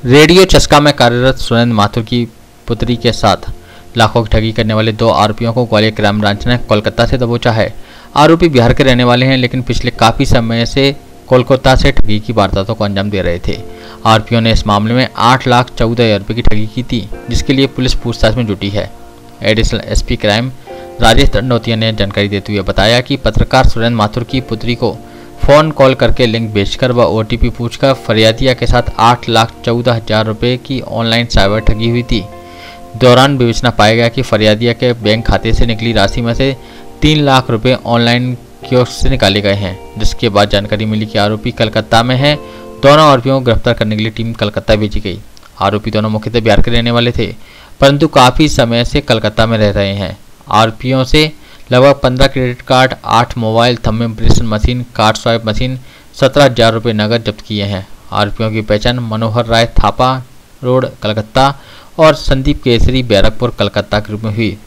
Radio चस्का में कार्यरत सुरेंद्र माथुर की पुत्री के साथ लाखों की ठगी करने वाले 2 आरोपियों को ग्वालियर क्राइम ब्रांच ने कोलकाता से दबोचा है। आरोपी बिहार के रहने वाले हैं, लेकिन पिछले काफी समय से कोलकाता से ठगी की वारदातों को अंजाम दे रहे थे। आरोपियों ने इस मामले में 8,14,000 रुपये की ठगी की थी, जिसके लिए पुलिस पूछताछ में जुटी है। Additional SP crime Rajesh Dandotiya ने जानकारी देते हुए बताया कि पत्रकार सुरेंद्र माथुर की पुत्री को फोन कॉल करके लिंक बेचकर व ओटीपी पूछकर फरियादिया के साथ 8,14,000 रुपये की ऑनलाइन साइबर ठगी हुई थी। दौरान विवेचना पाया गया कि फरियादिया के बैंक खाते से निकली राशि में से 3 लाख रुपये ऑनलाइन कियोस्क से निकाले गए हैं, जिसके बाद जानकारी मिली कि आरोपी कलकत्ता में हैं। दोनों आरोपियों को गिरफ्तार करने के लिए टीम कलकत्ता भेजी गई। आरोपी दोनों मुख्यतः बिहार के रहने वाले थे, परंतु काफ़ी समय से कलकत्ता में रह रहे हैं। आरोपियों से लगभग 15 credit card, 8 mobile, thumb impression machine, card swipe machine, 17,000 रुपये नकद जब्त किए हैं। आरोपियों की पहचान मनोहर राय थापा रोड कलकत्ता और संदीप केसरी बैरकपुर कलकत्ता के रूप में हुई।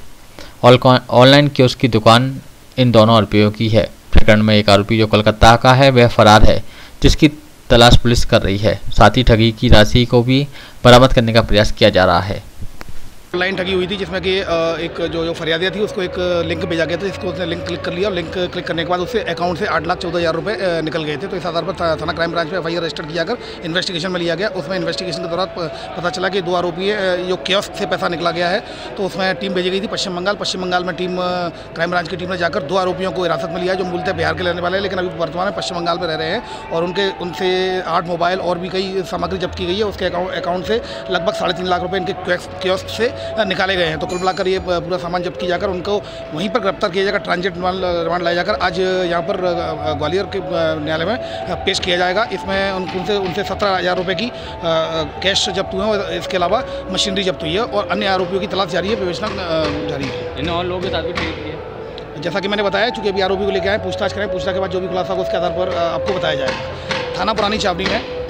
ऑनलाइन कियोस्क की दुकान इन दोनों आरोपियों की है। प्रकरण में एक आरोपी जो कलकत्ता का है वह फरार है, जिसकी तलाश पुलिस कर रही है। साथ ही ठगी की राशि को भी बरामद करने का प्रयास किया जा रहा है। ऑनलाइन ठगी हुई थी, जिसमें कि एक जो फरियादिया थी उसको एक लिंक भेजा गया था, जिसको उसने लिंक क्लिक कर लिया और लिंक क्लिक करने के बाद उससे अकाउंट से 8,14,000 रुपये निकल गए थे। तो इस आधार पर थाना क्राइम ब्रांच में एफआईआर रजिस्टर किया कर इन्वेस्टिगेशन में लिया गया। उसमें इन्वेस्टिगेशन के दौरान पता चला कि 2 आरोपी है जो कियोस्क से पैसा निकला गया है। तो उसमें टीम भेजी गई थी पश्चिम बंगाल में टीम क्राइम ब्रांच की टीम ने जाकर 2 आरोपियों को हिरासत में लिया, जो मूलतः बिहार के रहने वाले हैं, लेकिन अभी वर्तमान में पश्चिम बंगाल में रह रहे हैं। और उनसे 8 मोबाइल और भी कई सामग्री जब्त की गई है। उसके अकाउंट से लगभग 3.5 लाख रुपये इनके कियोस्क से निकाले गए हैं। तो कुल मिलाकर ये पूरा सामान जब्त किया जाकर उनको वहीं पर गिरफ्तार किया जाएगा। ट्रांजिट रिमांड लाया जाकर आज यहाँ पर ग्वालियर के न्यायालय में पेश किया जाएगा। इसमें उनसे 17,000 रुपये की कैश जब्त हुए हैं। इसके अलावा मशीनरी जब्त हुई है और अन्य आरोपियों की तलाश जारी है, विवेचना जारी है। इन और लोगों के साथ भी ठगी की है, जैसा कि मैंने बताया, चूँकि अभी आरोपी को लेकर आए, पूछताछ करें, पूछताछ के बाद जो भी खुलासा होगा उसके आधार पर आपको बताया जाएगा। थाना पुरानी चावड़ी में